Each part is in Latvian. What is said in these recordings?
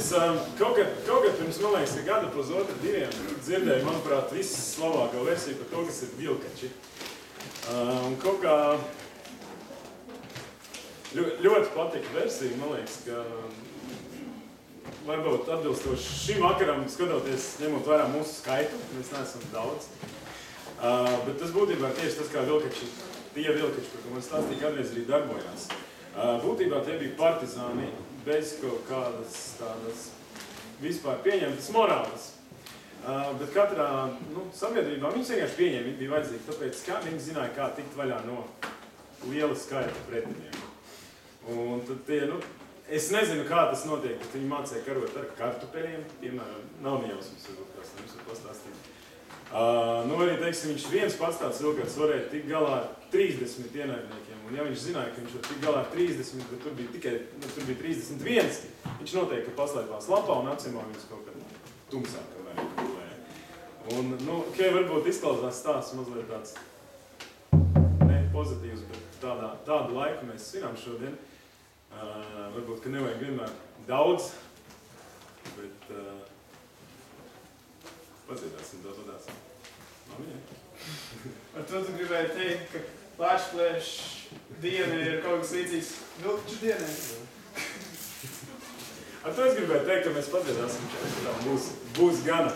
Es kaut kad pirms, man liekas, gada pusotru diviem dzirdēju, manuprāt, visslavāko versiju par to, kas ir vilkači. Un kaut kā ļoti patika versija, man liekas, ka varbūt atbilstoši šim vakaram skatoties, ņemot vērā mūsu skaitu, mēs neesam daudz. Bet tas būtībā tieši tas, kā vilkači, tie vilkači, par ko man stāstīja, kādreiz arī darbojās. Būtībā tie bija partizāni bez kaut kādas tādas vispār pieņemtas morāles. Bet katrā sabiedrībā viņus vienkārši pieņēma, viņi bija vajadzīgi, tāpēc kā viņi zināja, kā tikt vaļā no liela skaita pretinieku. Un tad tie, es nezinu, kā tas notiek, bet viņi mācīja karot ar kartupeļiem, piemēram, nav nejausmas, varbūt kāds jums var pastāstīt. Arī, teiksim, viņš viens pats tāds vilkats varēja tikt galā ar 30 ienaidniekiem, un ja viņš zināja, ka viņš var tikt galā ar 30, bet tur bija 31, viņš noteikti paslēpās lapā un acīmā viņus kaut kad tumsākā vai gulēja. Un, varbūt izklausās stāsts mazliet tāds ne pozitīvs, bet tādu laiku mēs svinām šodien. Varbūt, ka nevajag vienmēr daudz, bet padziedāsim to padāsim. Ar to tu gribēji teikt, ka Lāčplēša diena ir kaut kas līdzīgs vilkaču dienai? Ar to es gribēju teikt, ka mēs padziedāsim, ka būs gana.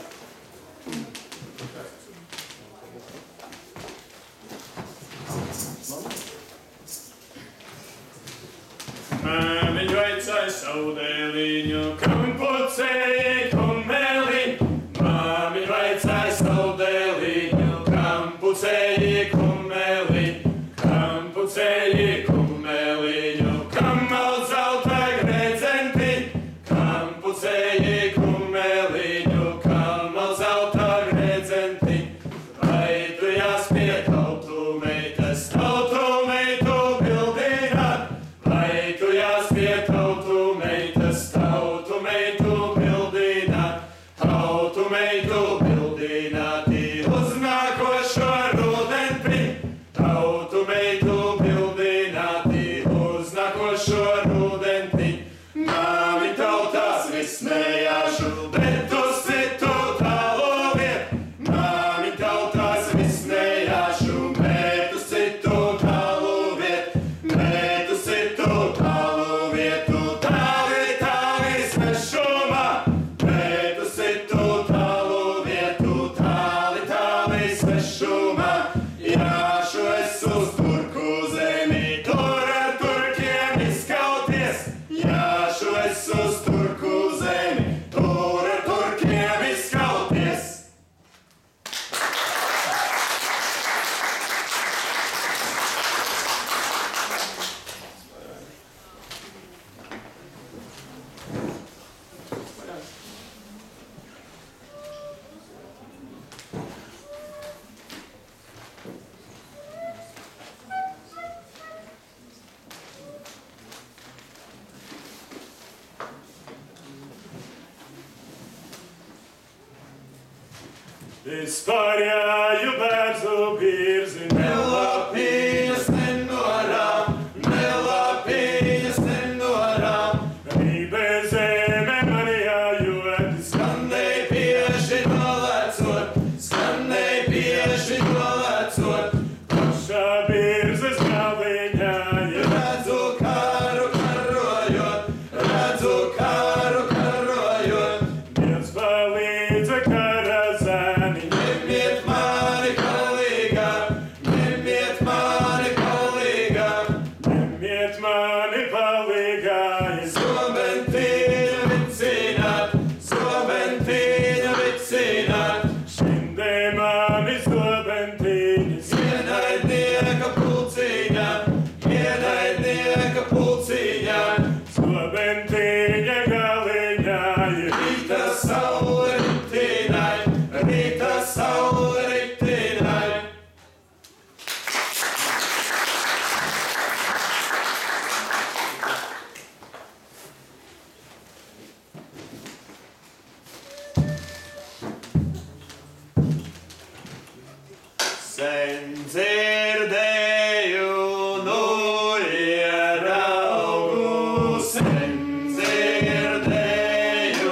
Viņu aicāja savu dēliņu, kampucēji kumeli. Viņu aicāja savu dēliņu, kampucēji kumeli. Kampucēji kumeliņu, kam audz zelta gredzenti. Kampucēji kumeliņu, kam audz zelta gredzenti. Vai tu jāspie tautu meitas, tautu meitu bildināt? Vai tu jāspie tautu meitas, tautu meitu bildināt? Tautu meitu bildināti uz nākošo rudenpi. Tautu meitu bildināti uz nākošo rudenpi. Māmi tautās vismējāšu, bet uz citu tālu viet. Māmi tautās vismējāšu, bet uz citu tālu viet. Bet uz citu tālu vietu, tāli svešumā. Bet uz citu tālu vietu, tāli svešumā. Jāšu es uz turku zemi, tur ar turkiem izskauties. Jāšu es uz turku zemi, tur ar turkiem izskauties. Es pārjāju bērzu birzi, Nelapīņas nenorām, nelapīņas nenorām. Rībē zeme mani jājot, Skandēja bieži nolēcot, skandēja bieži nolēcot. pašā birzes galiņā, Redzu kāru karojot, redzu kāru karojot. Dievs palīdza kara zēni. Ņemiet mani palīgā, ņemiet mani palīgā. Ņemiet mani palīgā, Zobentīņu vicināt, zobentīņu vicināt. šindē mani zobentiņas. Ienaidnieka pulciņā, ienaidnieka pulciņā. Zobentiņa galiņā, Rīta saule ritinai, rīta saule ritinai. Sen dzirdēju, nu ieraugu, sen dzirdēju.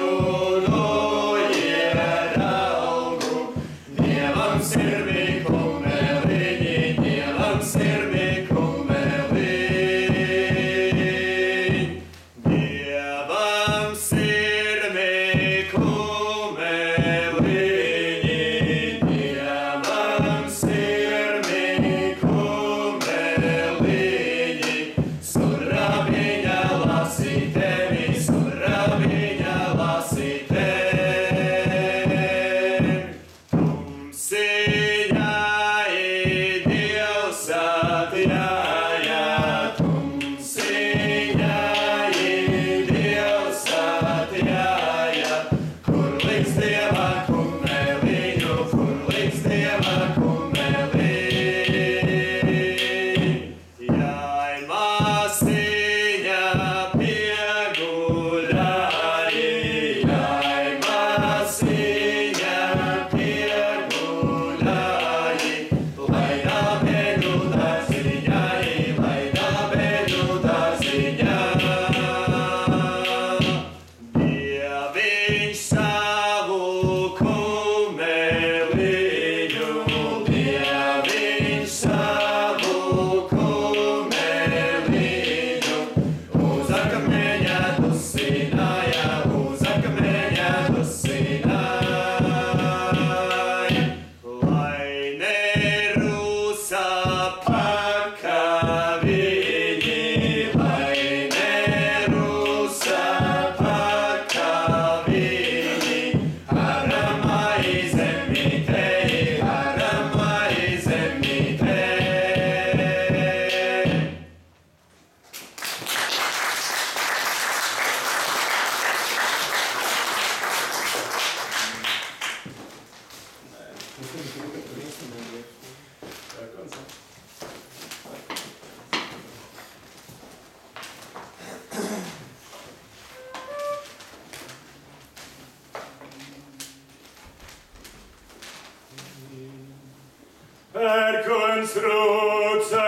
pērkons rūca,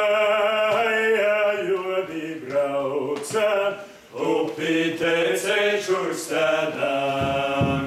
jodi brauca, upīte cečurstādām.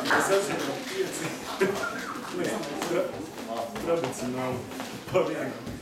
Tradicionāli.